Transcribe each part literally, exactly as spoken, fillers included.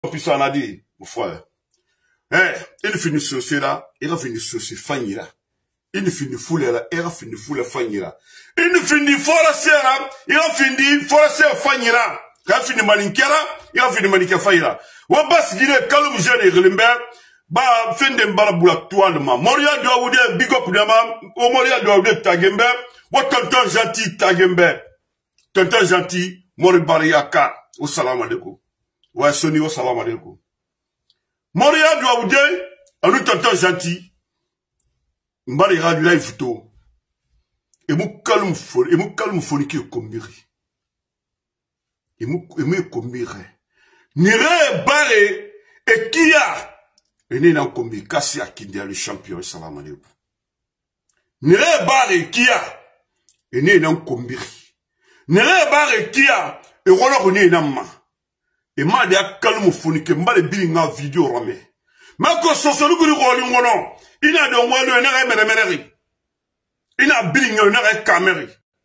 puis ça en a dit, mon frère. Eh, il finit sur cela, il a fini sur ce fanira. Il finit foule là, il a fini foule fanira. Il finit forcer là, il a fini forcer fanira. Il a fini maninkera, il a fini maninkera fanira. Wa bas gine kalum jeune rimbe, ba fin de mbala toilement. Moria doit oude big up dama, o Moria doit oude tagembe, wa tonton gentil tagembe. Tonton gentil, Mori Bariaka, au salam alaikum. Ouais, Soni, au salam alaikum. Moria doit oude, à nous tonton gentil, mbari radu live to. Et mou kalum fon, et mou kalum foniki kombiri. Et mou, et mou kombiri. Nire bare, et kia, et n'est n'en kombi, kassi a kindia le champion, salam alaikum. Nire bare, et kia, et n'est n'en kombiri. Nere bare kia e wala ko ni namma e ma de akalumu funike mbale bili nga video rame mako sosolu guri roli ngono ina de walo na ga mere mere ina bili nga na ga kameri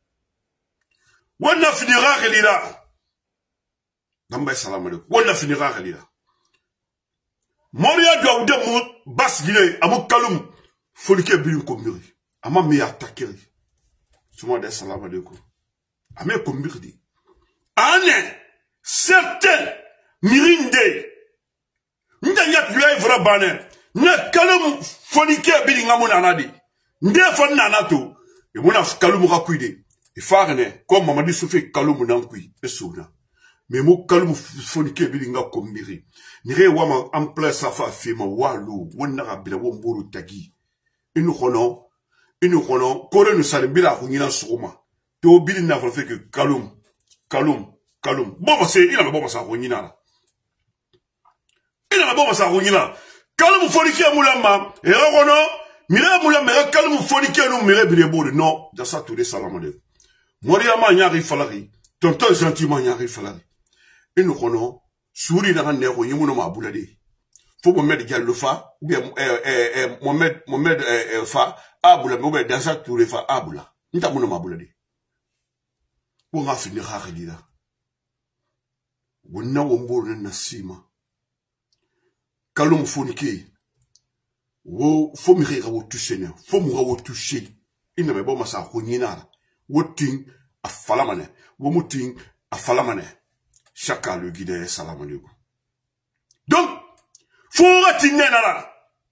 wana finira gelira namba salam alaikum wana finira gelira moria do de mu basgile amu kalum funike bili ko mbiri ama me attaquer suma de salam alaikum Ame kombirdi. Ane, certain, mirinde. Nda nyap yuay vra bane. Nda kalum fonike bili ngamu nanadi. Nde fon nanato. E muna kalum rakuide. E farne, comme mamadi soufe kalum nankui. E souna. Mais mo kalum fonike bili nga kombiri. Nire wama ample safa fema walu. Wana rabila womburu tagi. Inu kono. Inu kono. Kore nu salibila kunina souma. To bili na fait que kalum kalum kalum bon c'est il a bon ça ronina il a bon ça ronina kalum fonike mulama e rono mira mulama e kalum fonike no mere bile bode non dans ça tout les salam de moria ma nyari falari tonton gentiment nyari falari et nous kono souri na ne ko yimuno ma bulade faut Mohamed Diallo fa ou bien eh eh Mohamed Mohamed eh fa abula mo be dans ça tout les fa abula nta muno ma bulade on va finir à redire. On n'a pas de nasima. Kalum fonike. Wo faut me rire au toucher. Faut me rire au toucher. Il ne veut pas m'asa ronina. Wo ting a falamane. Wo muting a falamane. Chacun le guide salam alaikum. Donc, faut ratiner là.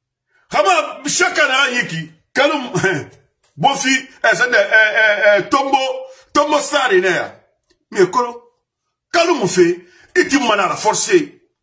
Kama chacun a yeki. Kalum bofi. Eh c'est eh eh tombo. Tomo sari nea. Mais kolo. Kalu mu fe. Iti mana la forcer.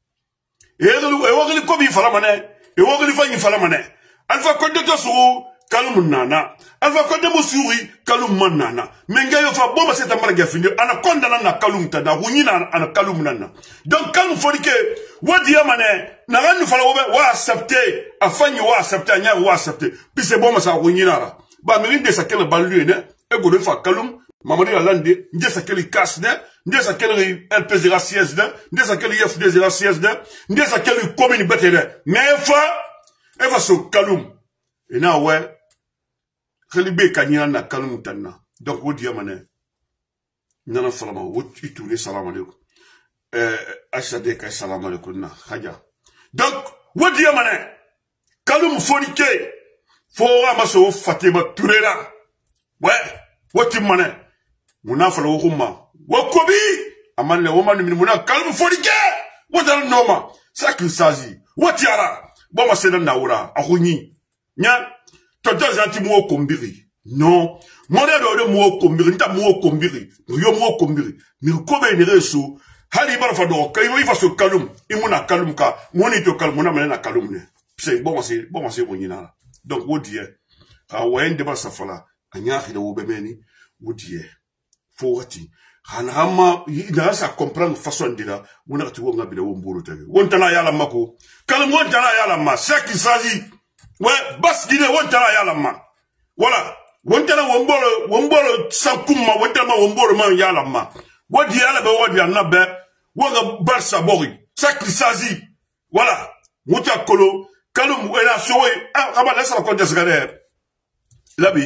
E wogeli e wogeli ko bi fala mane. E wogeli fa yin fala mane. Alfa ko de to suru kalu mu nana. Alfa ko de mu suri kalu mu nana. Menga yo fa bomba seta marga findi. Ana kondana na kalu mtada. Hunyina ana kalu mu nana. Donc kalu fonike wadi ya mane. Na ranu fala wobe wa accepter. Afanyi wa accepter nya wa accepter. Puis c'est bomba sa hunyina la. Ba mirinde sa kele balu ne. E go de fa kalum Mamadi Alande, nde sa keli kasne, nde sa keli L P zéro six de, nde sa keli F D zéro six de, nde sa keli commune betere. Mais fa, e va so kalum. E na we, khalibe kanyana na kalum tanna. Donc wodi yamane. Nana falama, wodi itule salam alaikum. Euh, achade kay salam alaikum na, khaja. Donc, wodi yamane. Kalum fonike. Fora maso Fatima Tourera. Ouais, wodi mane. Muna fala wukuma wakobi amane woman min muna kalmu fonike wata noma sakil sazi watiara boma sena naura ahunyi nya tonton janti mo kombiri non mona do de mo kombiri nta mo kombiri yo mo kombiri mi kobe ni reso hali bara fa do kay wi fa so kalum imuna kalum ka moni to kalum na mena kalum ne c'est boma c'est boma c'est wonyina donc wodie ha wende ba safala anya khida wo bemeni wodie Fouati. Hanama, il a sa comprendre façon de là, on a tout on a bien au boulot. On t'a la yala mako. Quand on t'a la yala ma, c'est qui s'agit. Ouais, basse guinée, on t'a la yala ma. Voilà. On t'a la wombolo, wombolo, sans kuma, on t'a la wombolo man yala ma. Wadi yala be wadi yala be, wanga barsa bori. C'est qui s'agit. Voilà. Mouta kolo, kalum, elle a sauvé. Ah, ah bah laisse la compte de ce gars. Labi.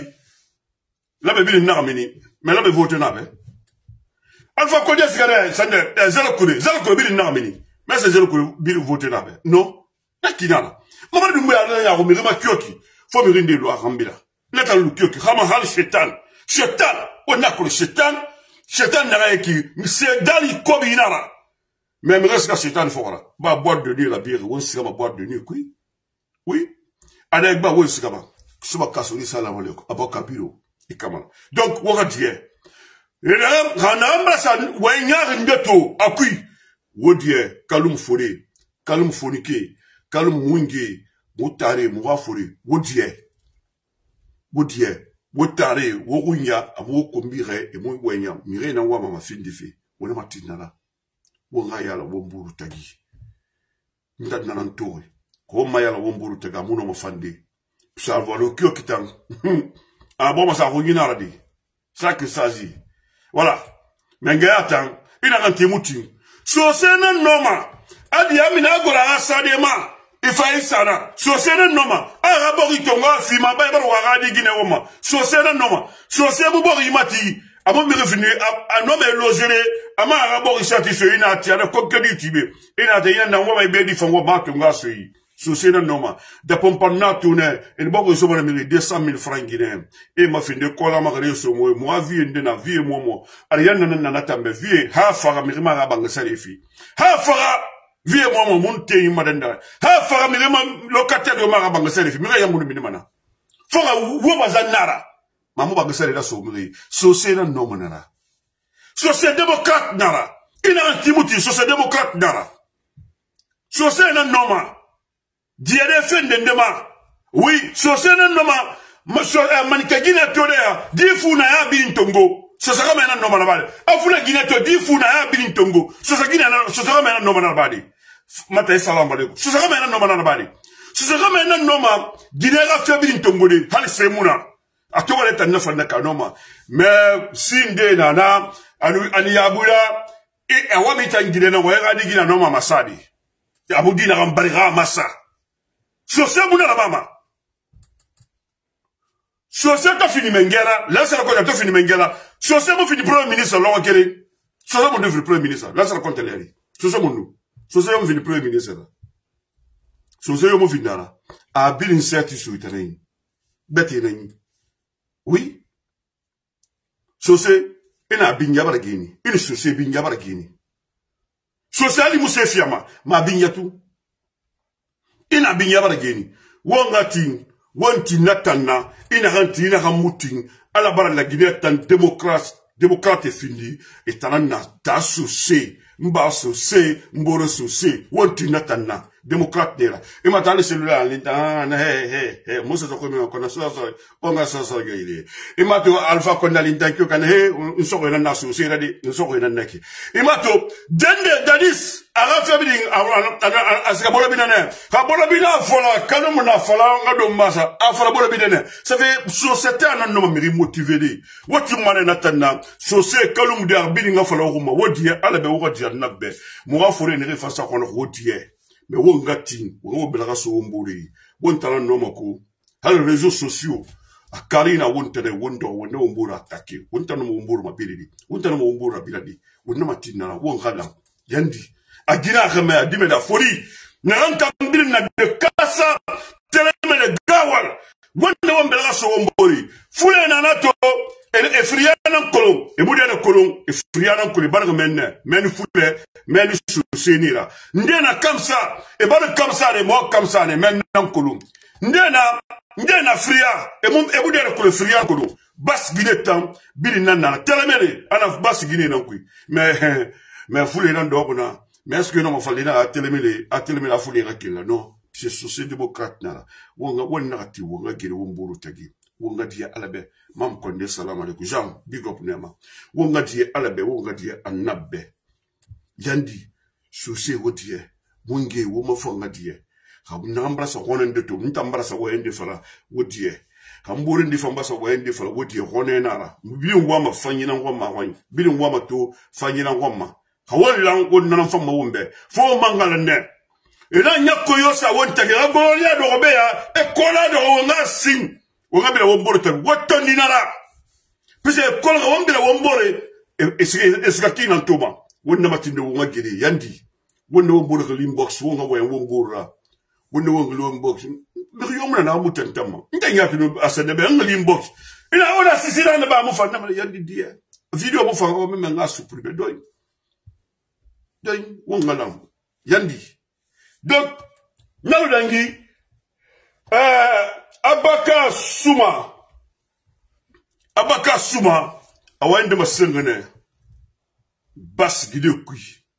Labi bin naramini. Mais là, vous votez n'a pas. Alpha Kodia Sigare, Sande, zéro couré, zéro couré, il n'a pas. Mais c'est le coup de voter là. Non. N'a qui n'a. Maman de Mouya n'a pas remis ma kioki. Faut me rendre le Arambila. N'a pas le kioki. Ramahal Shetan. Shetan. On a que Shetan. Shetan n'a rien qui. C'est Dali Kobinara. Mais il reste qu'à Shetan fora. Ma boîte de nuit, la bière. On sait ma boîte de nuit. Oui. Oui. Avec ba on sait comment. Suba kasoni salam alaikum. Abakabiro. Et comment. Donc, on va dire. Et là, Ranamba sa wanyar ngeto. Akui. Wodie, kalum fore, kalum fonike, kalum mwinge, wotare, mwa fore, wodie, wodie, wotare, worunya, amo kombire, e mwe wenya, mire na wama ma fin de fe, wona matinala, wongaya la womburu tagi. Mtad nanantore, ko maya la womburu taga, muno mafande. Salvo lo kyo kitang, ah bon, ma sa rongina radi, ça que ça dit. Voilà, mengaya tang, ina kanti muti. So sena noma adi amina gora asadema ifa isana so sena noma arabori tonga fima ba ba wagadi gine woma so sena noma so sebu bori mati amo mi revenu anome logere ama arabori satisfait ina tiana kokedi tibe ina te yana woma be di fango ma tonga sui so sena noma da pompana tune en bogo so bona mi deux cent mille francs guinéens et ma fin de kola ma gare so mo mo vie ndena vie mo mo ariana na na tambe vie ha fara mi ma ga banga salefi ha fara vie mo mo monte imadanda ha fara mi ma locataire de ma ga banga salefi mi ga yangu ni mana fara wo bazanara mamu banga sale la so mi so sena noma nara so c'est démocrate nara ina antimuti so c'est démocrate nara so sena noma Diade fende ndema. Oui, so sena noma manika gina todea difu na ya bilintongo. So saka mena noma na bade. Afuna gina to difu na ya bilintongo. So saka gina so saka mena noma na bade. Mata salam alaikum. So saka mena noma na bade. So saka mena noma gina ga fe bilintongo de hal semuna. Atoka leta nafa na kanoma. Me sinde na na anu aniyabula e awami tangine na wa ga digina noma masadi. Abudi na gambariga masa. So c'est mon Alabama. So c'est ta fini mengera. Là c'est la compte ta fini mengera. So c'est mon fini premier ministre là on kéré. So c'est mon devenu premier ministre. Là c'est la compte l'air. So c'est mon nous. So c'est mon fini premier ministre là. So c'est mon fini là. A bilin certi sur terrain. Beti nani. Oui. So c'est ina binya baragini. Ina so c'est binya baragini. So c'est ali musse fiama. Ma binya tout. Ina binya barageni wongati wanti natana ina ranti ina hamutin ala bara la Guinée tan démocrate démocrate findi etanana ta sose mba sose mboro sose wanti natana démocrate dera e matale celui-là l'inta he he he musa to komi ko na so so onga so so geide e mato alpha ko na l'inta ko kan he so ko na sose radi so ko na naki e mato dende dadis ala febring asika bola binane ka bola bina fola kanu na fola ngado masa afala bola binane ça fait société na no miri motivé de woti mane natana société kalum de arbini nga fola ruma wodi ala be wodi na be mo ga fore ne fa sa ko no wodi mais wo ngati wo belaga so mburi won tala no mako hal réseaux sociaux a karina won tele wondo won no mbura attaquer won tano mo mburu mabiridi won tano mo mburu biladi won na matina won gala yandi agira khama adime da fori na ranka mbiri na de kasa telemene gawal wonde won belaga so mburi fule na nato e friana kolon e mudiana kolon e friana kolon barga menne men fule men susenira ndena kamsa e barga kamsa de mo kamsa ne men nan kolon ndena ndena fria e mum e mudiana kolon friana kolon bas ginetam biri nanna telemene ana bas gine nan kuy mais mais fule nan dobuna mais est-ce que non mafalina a telemene a telemene a fule rakila non c'est société démocrate na wonga wonna ti wonga gire womburu tagi wonga dia alabe mam konde salam alaikum jam big up nema wonga dia alabe wonga dia anabbe yandi sose wodie wonge wo mafonga dia xam nambra sa honende to ntambra sa woende fala wodie kambore ndi famba sa woende fala wodie honenara bi ngwa fanyina ngwa wani bi ngwa to fanyina ngwa hawala wonna famba wombe fo mangala ne ela nyako yosa wonta ga bolia do beya e kola do wonga sin wonga bela wombore tan wotto ninara pise kola ga wombela wombore esika kina ntoma wonna matinde wonga giri yandi wonne won bo de inbox won nga won won bora wonne won inbox mi yomna na mu tantama nda nyatu no asade be ngali inbox ina ona sisira na ba mu fa na yandi dia video mu fa o me nga supprimer doy doy won ngalam yandi donc nalu dangi euh Abaka Suma Abaka Suma awande masengene bas gide kui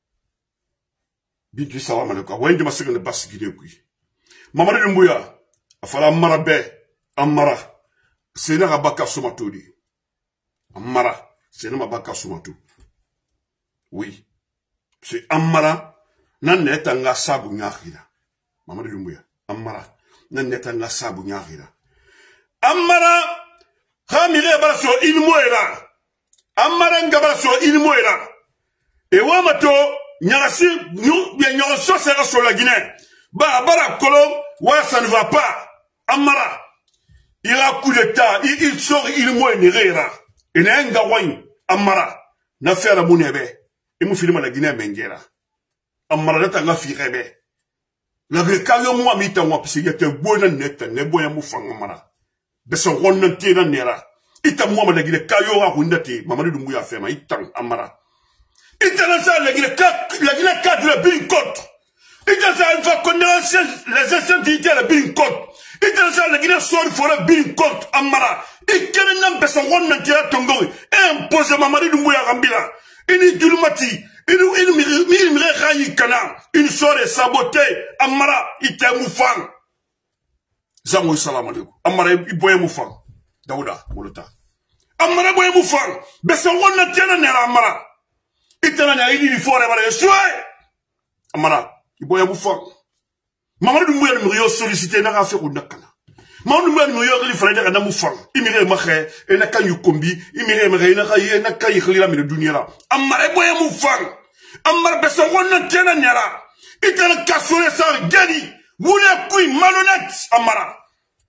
bigi salam alaikum awande masengene bas gide kui Mamadou Doumbouya afala amara be amara sena Abaka Suma todi amara sena Abaka Suma to oui c'est amara nan neta nga sabu nyakira Mamadou Doumbouya amara nan neta nga sabu nyakira amara Hamire baraso ilmoera. Amara ngabaraso ilmoera. E wamato nyarasi nyu bien nyoroso sera sur la Guinée. Ba bara kolom wa ça ne va pas. Amara il a coup d'état, il, il sort ilmoe nirera. Et n'enga wany amara na faire munebe. Et mu filima la Guinée mengera. Amara na tanga firebe. La grekayo mo mita mo pisi yete bona neta ne boya mu fanga amara. Beson ronan tena nera. Ita mwama la gile kayo wa hundati. Mamadou Doumbouya fema. Itan amara. Ita nasa la gile ka, la gile ka de la binkot. Ita nasa il va connaître les incendies la binkot. Ita nasa la gile sort for la binkot amara. Ikene nam beson ronan tena tongoui. Impose Mamadou Doumbouya rambila. Ini dulmati. Ini ini mire mire rayi kana. Une sort saboté amara. Ita moufang. Zango salam alaikum. Amara iboye mufang. Dauda molota. Amara boye mufang. Besa wonna tena nera amara. Itana na idi di fore bara yeswe. Amara iboye mufang. Mamadou Doumbouya ni mriyo solliciter na rafe ko nakana. Mamadou Doumbouya ni mriyo li fara daga na mufang. Imire maxe e na kan yukombi, imire mre na kay na kay khilira mi dunyara. Amara boye mufang. Amara besa wonna tena nera. Itana kasore sa gani. Woulez kui malhonnête, Amara.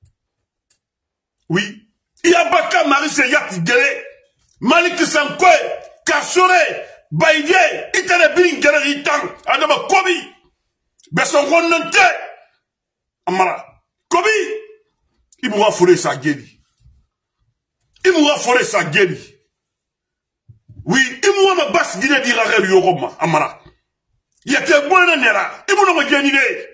Oui. Il y a Baka Marie Seyat Gere. Malik Sankwe. Kassore. Baïdie. Itane Bin Gere Ritan. Adama Kobi. Besson Ronante. Amara. Kobi. Il mourra forer sa guéli. Il mourra forer sa guéli. Oui. Il mourra ma basse guinée d'Irarel Yoroma. Amara. Il y a que bon nera. Il mourra ma guénide.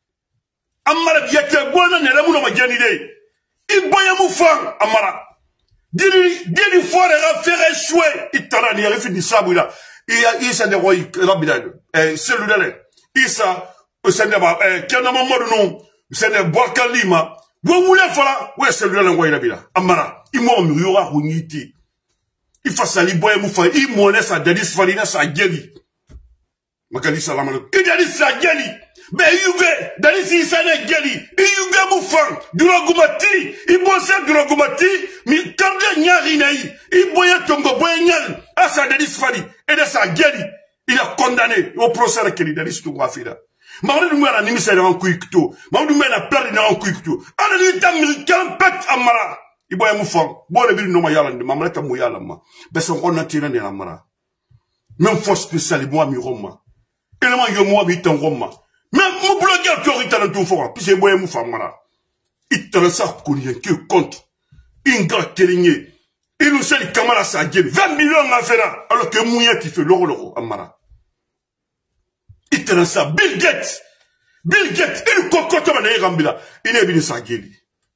Amara yete bona ne ramu no majanide iboya mufang amara dili dili fore ra faire chouer itara ni refi di sabula iya isa de roy rabidal eh celui isa osende ba eh kana mamodu no sene bokalima wo wule fala we celui là ngoy rabida amara imo mi yora hunyiti ifasali boya mufang imone sa dadis falina sa geli makali salam alaikum idadi sa geli be yuge dali si sane geli yuge mufang durogumati ibose durogumati mi karde nyari nayi iboye tongo boye nyari asa dali sfali et de sa geli il a condamné au procès keli dali sto wafida Mamadou Doumbouya ni misere en kuikto Mamadou Doumbouya na perdu en kuikto ala ni tamri kampet amara iboye mufang bo le bi no ma yala ndi mamala tamu yala ma beson on na tira ne amara même force spéciale moi mi roma élément yo moi mi ton roma. Mais mon blogueur qui aurait talent tout fort, puis c'est moi et mon femme là. Il te laisse à courir, qui contre. Il gars téligné. Il nous sait les camarades ça gueule. vingt millions à faire là. Alors que Mouya qui fait l'euro l'euro, Amara. Il te laisse à Bill Gates. Bill Gates, il cocotte à la Rambila. Il est venu ça gueule.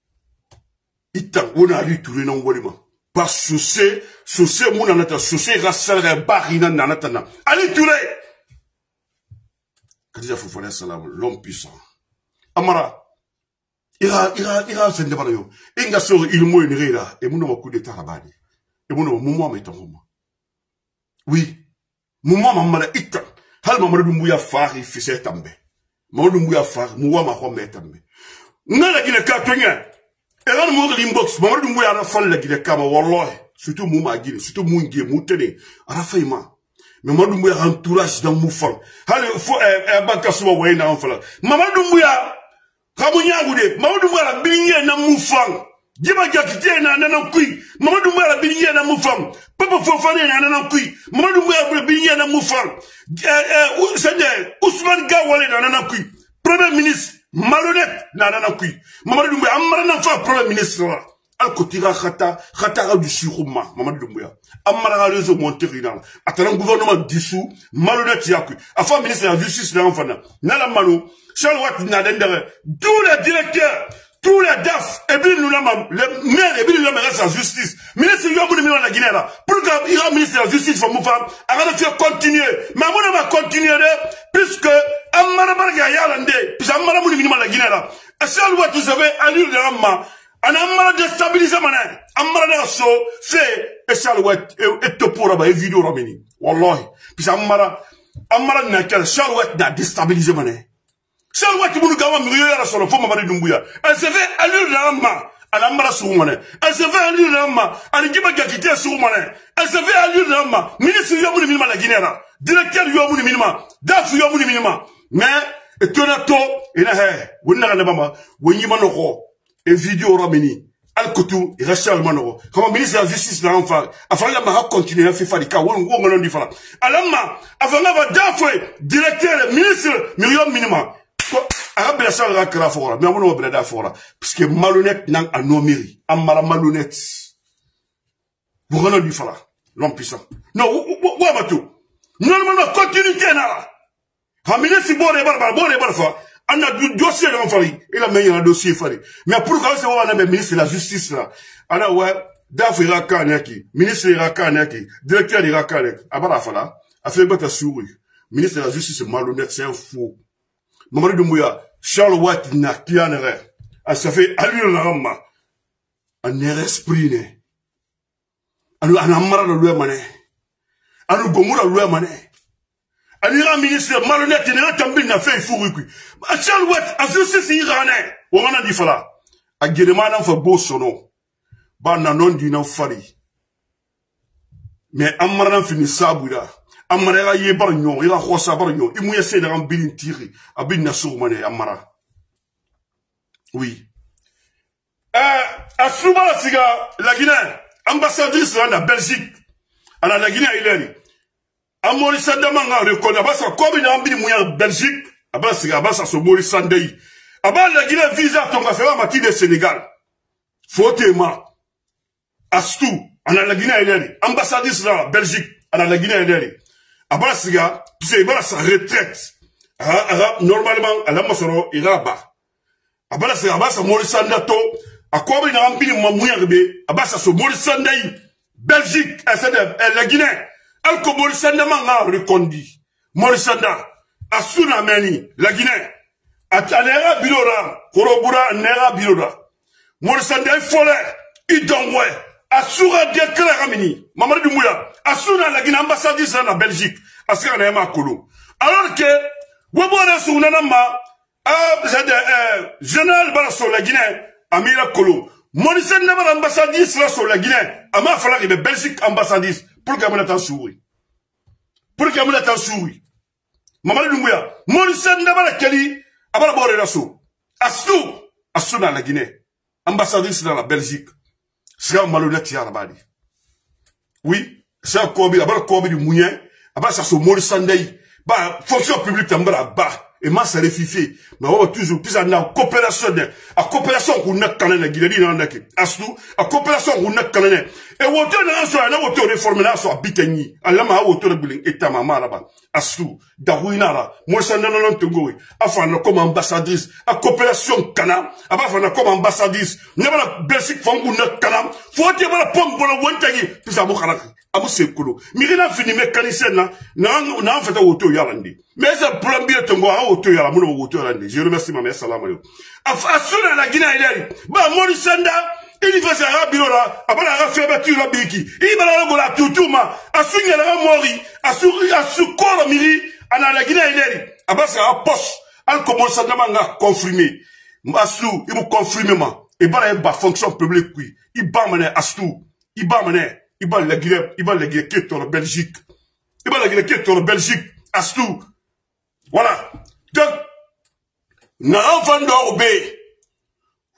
Il t'a, on a lu tout le nom, par souci, souci, mon anata, souci, rassel, barina, nanatana. Allez, tout le Kadija Fofana salam, l'homme puissant. Amara, ira, ira, ira, c'est pas yo. Inga sort il mo inrira, et mon nom coup d'état rabani. Et mon nom, mon mais ton moment. Oui, mon maman m'a ita. Hal Mamadou Doumbouya fari fise tambe. Mamadou Doumbouya fari, mouwa ma home tambe. Nala gine katonya. Et là, mon inbox, Mamadou Doumbouya a fait la gine kama walloh. Surtout mouma gine, surtout moungi, moutene. A faima. Mais Mamadou Doumbouya entourage dans moufang. Allez, faut un banque soit voyé dans un fala. Mamadou Doumbouya, Ramounia Goudé, Mamadou Doumbouya a bigné dans moufang. Djima Diakité na nanan kui. Mamadou Mbouya Biniye na moufang. Papa Fofane na nanan kui. Mamadou Mbouya Biniye na moufang. C'est-à-dire, Ousmane Gawale na nanan kui. Premier ministre, malhonnête na nanan kui. Mamadou Mbouya, amara nan fa premier ministre là. Al kotira khata, khata du suruma, Mamadou Mbouya. Amara réseau montérinal. Attends, gouvernement dissous, malhonnête yakui. Afin ministre de la justice na enfana. Nala mano, Charles Watt na dendere. Tous les directeurs, tous les D A F, et bien nous l'avons, les maires, et bien nous l'avons resté la justice. Ministre Yobo de la Guinée là. Pour qu'il y ait un ministre de la justice, il faut faire, arrête de faire continuer. Mais on va continuer, puisque, Amara Marga Yalande, puisque Amara Mouni de la Guinée là. Et Charles Watt, vous savez, allure de Ramma, on a Amara déstabilisé mané. Amara Nasso, fait, et Charles Watt, et Topora, et vidéo Ramini. Wallahi. Puisque Amara, Amara n'a qu'à, Charles Watt n'a déstabilisé mané. Charles Watt Mouni Gawa Muriya sur le fond Mamadou Doumbouya. Elle se fait allure d'Amma. Elle a marre sur Mane. Elle se fait allure d'Amma. Elle a dit Diakité sur Mane. Elle se fait allure d'Amma. Ministre Yomouni Minima la Guinée. Directeur Yomouni Minima. D A F Yomouni Minima. Mais, et Tonato, et là, Wina Nabama, Winima Noro, et vidéo Ramini. Al-Koutou, et Rachel Manoro. Comme ministre de la justice n'a pas afin de ma continuer à faire des cas, ou on en dit fala. Alama, avant d'avoir D A F, directeur, ministre, Myriam Minima. Arabe la salle rakra fora, mais on va breda fora, parce que malhonnête n'a un nomiri, amara malhonnête. Vous renez du fala, l'homme puissant. Non, ou à bateau. Normalement, continuité n'a. Ramine si bon et barba, bon et barfa, on a du dossier dans fari, et la meilleure dossier fari. Mais pour quand c'est on a même ministre de la justice là, alors ouais, daf iraka neki, ministre iraka neki, directeur iraka neki, abara fala, a fait battre souris. Ministre de la justice malhonnête, c'est un faux. Mamadou Doumbouya, Charles Watt n'a qu'un erreur. Elle se fait allure la rama. Un erreur esprit ne. Elle a marre de l'oué mané. Elle a gomoura l'oué mané. Elle a un ministre malhonnête, il n'a pas n'a fait fou. Charles Watt, à justice iranais. On a dit fala. A Guédéman n'a fait beau son nom. Ba nanon di n'a fari. Mais Amara n'a fini sabouda. Amara ye barnyo, ira khosa barnyo, imouya se dans bilin tiri, abin na sourmane Amara. Oui. Euh, à Souba la siga, la Guinée, ambassadrice de la Belgique, à la Guinée, il est. À Maurice Sandamanga, reconnaît, abassa, comme il a ambili mouya Belgique, abassa, abassa, so Maurice Sandei. Abba la Guinée visa ton affaire mati de Sénégal. Fautema. Astou, à la Guinée, il est. Ambassadrice de la Belgique, à la Guinée, il est. Abba siga, tu sais, il va sa retraite. Normalement, à la Masoro, il va bas. Abba siga, abba sa Maurice Sandato, à quoi il a rempli mon moyen rébé, abba sa so Maurice Sandai, Belgique, la Guinée, alco Maurice Sandamanga reconduit. Maurice Sanda, à Sunameni, la Guinée, à Tanera Bilora, Korobura, Nera Bilora. Maurice Sandai Follet, Idongwe, à Soura Dekla Mamadou Doumbouya, à Souna la Guinée ambassadrice dans la Belgique, à Sera Kolo. Alors que, Wabouana Sounanama, euh, général Barasso la Guinée, Amira Kolo. Maurice Sandai ambassadrice là sur la Guinée, Ama Falak de Belgique ambassadrice, pour qu'il y ait un souris. Pour qu'il y ait un souris. Mamadou Doumbouya, Maurice Sandai Kali, Abala Bore Rasso. Astou, Astou dans la Guinée, ambassadrice dans la Belgique. C'est un malhonnête Yarabadi. Oui, c'est un Kobi, Abala Kobi du Mounien, Abala ça se Maurice Sandai. Bah, fonction publique t'embala bas. Et moi, ça réfifé. Mais on va toujours, plus en coopération, à coopération qu'on a quand même, la Guinée, on a qui, Astou, à coopération qu'on a quand même. Et au tour de l'ensemble, à l'autre réforme, là, soit Biteni, à l'ama, à autour de Biling, et ta maman là-bas. Astou, Darouinara, moi, ça n'a pas de afin, comme ambassadrice, à coopération Kana, afin, comme ambassadrice, n'a pas la Belgique, Fangou, Kana, faut dire la pomme pour le Wentagi, puis à Moukalaki. Abu Sekolo. Mirina fini mécanicien là, n'a fait auto yalandi. Mais ça prend bien ton gars auto yala, mon auto yalandi. Je remercie ma mère, salam alaikum. Afasuna la Guinée il bah Maurice Sanda, il fait ça rabiro là, abala ra fait battu la biki. Il va la gola tutuma, asunya la mori, asuri asukoro miri, ana la Guinée il abasa a poste, al comme Sanda manga confirmé. Masou, il vous confirme ma. Et bah il ba fonction publique oui. Il ba mané astou, il ba mané. Il va la Guinée, il va la Guinée qui est en Belgique. Il va la Guinée qui est en Belgique. Astou. Voilà. Donc, n'a enfant d'orbe.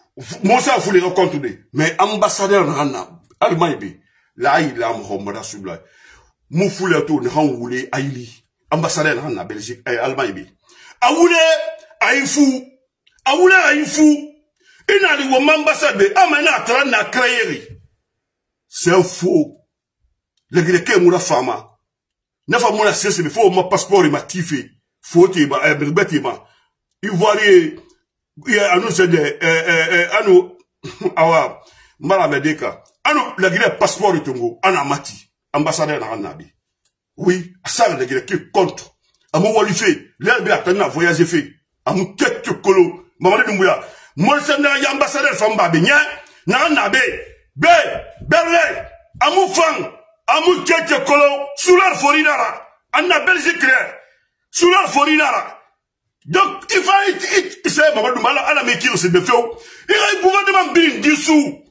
Moussa voulait rencontrer. Mais ambassadeur Nana, Allemagne, là, il a Mohamed Assoubla. Moufoule tout, n'a voulu Aïli. Ambassadeur Nana, Belgique, Allemagne. Aoulé, Aïfou. Aoulé, Aïfou. Il n'a dit, ambassadeur, Amana, Trana, Créeri. C'est un faux. Le Grecs, Moula Fama. N'a pas mon accès, il faut mon passeport, il m'a kiffé. Faut qu'il m'a, eh, bêtement. Il voit les, il y a un autre, eh, eh, eh, anu, awa, malamedeka. Anu, la Guinée, passeport de Tongo, ana mati, ambassadeur dans Nabi. Oui, ça, la Guinée, qui contre. Amou Walifé, l'herbe a tenu à voyager fait. Amou tête colo, maman de Mouya. Moi, c'est un ambassadeur Famba, Benya, nan nabe, be, berle, amou fang. Amou tête colo, sous leur forinara, anna Belgique, sous leur forinara. Donc, il faut, il sait, maman de Mala, à la métier, c'est de feu. Il y a un gouvernement bin dissous.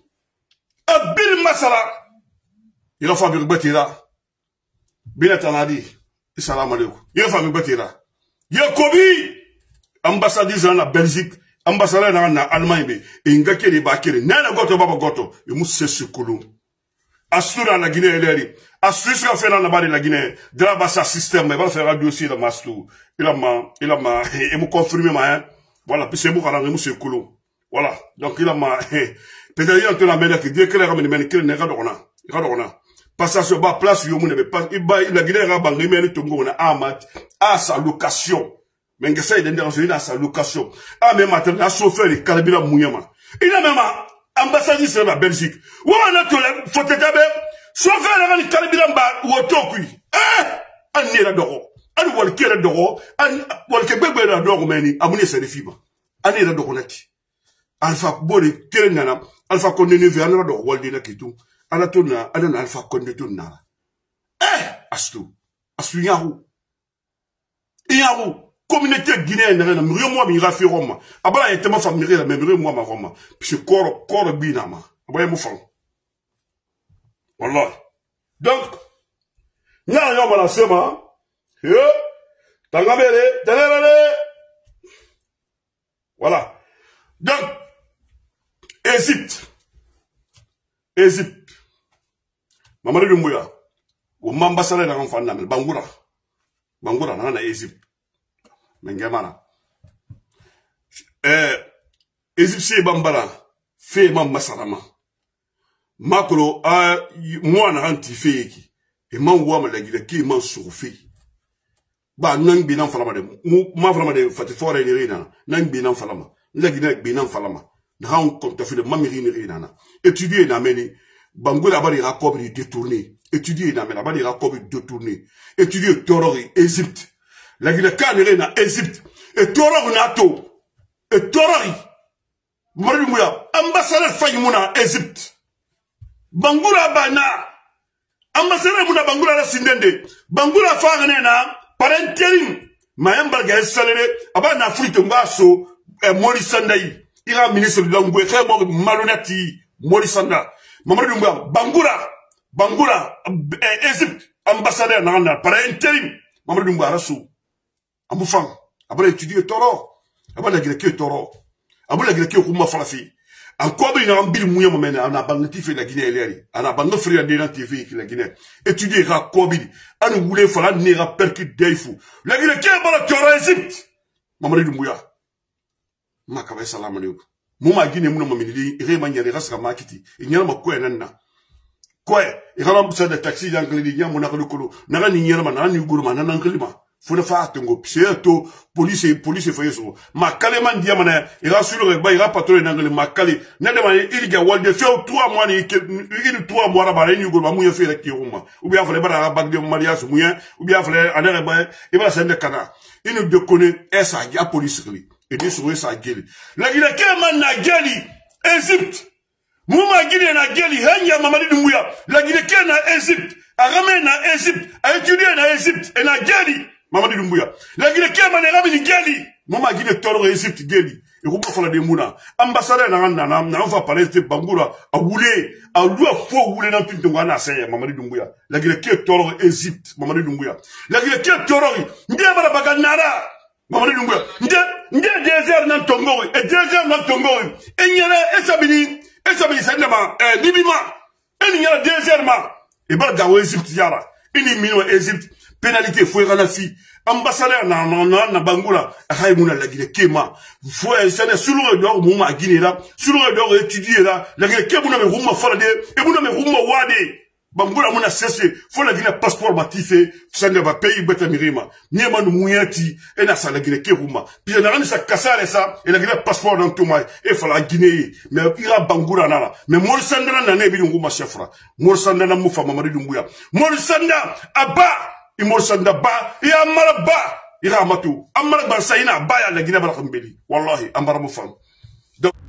Un bin masala. Il a fallu Batira. Bin Atanadi. Salam alaikum. Il a fallu Batira. Yakobi, ambassadeur dans la Belgique, ambassadeur dans l'Allemagne, et il y a des bakers. Nana goto baba goto. Il m'a cessé colon. Astura la Guinée, elle est. Astura ce qu'a fait dans la barre de la Guinée. Drabassa système, mais il va faire un dossier de Mastou. Il a ma, il a ma, il m'a confirmé ma, hein. Voilà, puis c'est bon, quand on a c'est colon. Voilà. Donc, il a ma, peut-être il y a un peu la mêlée qui dit que les ramènes, mais qu'il n'est pas d'orna. Il n'est pas d'orna. Passage bas, place, il n'y a pas, il va, la Guinée, il a bangé, mais il tombe, on a amat, à sa location. Mais que ça, il est dans à sa location. Ah, mais maintenant, il a chauffeur, il calibra mouyama. Il a même, ambassadeur de la Belgique. Où on a tout le faut être chauffeur la ni kalibiramba ou tokui. Eh, an ni la doro. An wal kera doro, an wal ke bebe la doro meni amune se fiba. An ni la doro nati. Alpha boli kere nana, alpha konde ne ve an la doro wal dina kitu. Ana tona, ana alpha konde to nara. Eh, astu. Astu yahu. Yahu. Communauté guinéenne, n'a rien moi, mais fait Roma. Abala était ma famille, la même moi, ma Roma. Puis c'est corps, corps binama. Abaya mon fan. Voilà. Donc, n'a rien à la semaine. Eh, t'angabele, t'angabele. Voilà. Donc, Égypte. Égypte. Maman de Mouya. Ou m'ambassadeur dans l'enfant d'Amel. Bangoura. Bangoura, dans l'Égypte. Mengemana. Eh, Égyptien Bambara, fait mam masarama. Makro, ah, moi, na anti feki. Et man wama la gila ki man surfi. Ba, nang binan falama de, ma falama de, fati fore ni rina, nang binan falama. La gila binan falama. Na han kom ta fi de mamiri ni rina. Étudier na meni, Bangoula bari rakobi détourné. Étudier na meni, bari rakobi détourné. Étudier Torori, Égypte. La Guinée canérée na Égypte. Et Torah nato. Et Torah. Marimouya. Ambassadeur Faymouna Égypte. Bangoura bana. Ambassadeur Mouna Bangoura la Sindende. Bangoura Faganena. Par intérim. Mayambarga Salere. Aba na Afrique Mbasso. Et Maurice Sandaï. Il a ministre de l'Angoué. Malonati. Maurice Sanda. Marimouya. Bangoura. Bangoura. Égypte. Ambassadeur Nana. Par intérim. Marimouya Rassou. Amoufang, après étudier Toro, après la Grèce Toro, après la Grèce Rouma Falafi. Encore il y a un bil mouillé, mais on a bangatif la Guinée, on a bangatif la T V qui la Guinée. Étudier Rakobi, on nous voulait faire un nez à percu d'Eifou. La Guinée qui a pas la Toro Égypte. Maman de Mouya. Ma kawai salam alaikum. Mouma Guinée, mouna mamini, il réman y'a des races à Makiti. Il n'y a pas quoi, nana. Quoi, il y a un peu de taxi dans le Guinée, mon arcolo, n'a ni y'a n'a ni gourmand, n'a n'anglima. Faut ne faire attention. C'est tout. Police, police fait ça. Ma kaleman diamana. Il a sur le bas, il a patrouillé dans le makale. N'a demandé, il y a walde fait trois mois, il il trois mois là-bas, il y a eu mouillé fait avec Kiruma. Ou bien, il fallait pas bague de mariage mouillé. Ou bien, il fallait aller là-bas, il va s'en cana. Il nous déconne, et ça, il y a police, et dit sur ça, gueule. La Guinée, man na gueule, Égypte. Mouma Guinée na gueule, Hanya Mamadi Mouya. La Guinée, na Égypte. A ramé na Égypte. A étudié na Égypte. Et na gueule. Mamadi Doumbouya. La Guinée qui a mané Rabini Geli. Maman Guinée Toro Égypte Geli. Et vous pouvez faire des mouna. Ambassadeur n'a n'a n'a va parler de Bangoura. A roulé. A lui a faux roulé dans tout le monde. Mamadi Doumbouya. La Guinée qui est Toro Égypte. Mamadi Doumbouya. La Guinée qui est Toro. Ndiabara Baganara. Mamadi Doumbouya nde nde désert nan tongo et désert nan tongo e nyala esabini esabini sandema eh libima e nyala désert ma e ba gawo Égypte yara ini mino Égypte pénalité fo kana fi ambassadeur na na na na bangula hay muna la Guinée kema fo sana sulu do mo ma Guinée la sulu do étudier la la Guinée kema na me rumma falade e muna me rumma wade bangula muna cessé fo la Guinée passeport batifé sande ba pays beta mirima niema no muyati e na sa la Guinée kema puis na rani sa kasale sa e la Guinée passeport dans tout mai e fa la Guinée mais ira bangula nala mais mol sandana na ne bi nguma chefra mol sandana mu fa Mamadi Doumbouya mol sanda aba imor sanda ba ya amara ba ira matu amara ba sayina ba ya la Guinée barakhambeli wallahi amara mu fam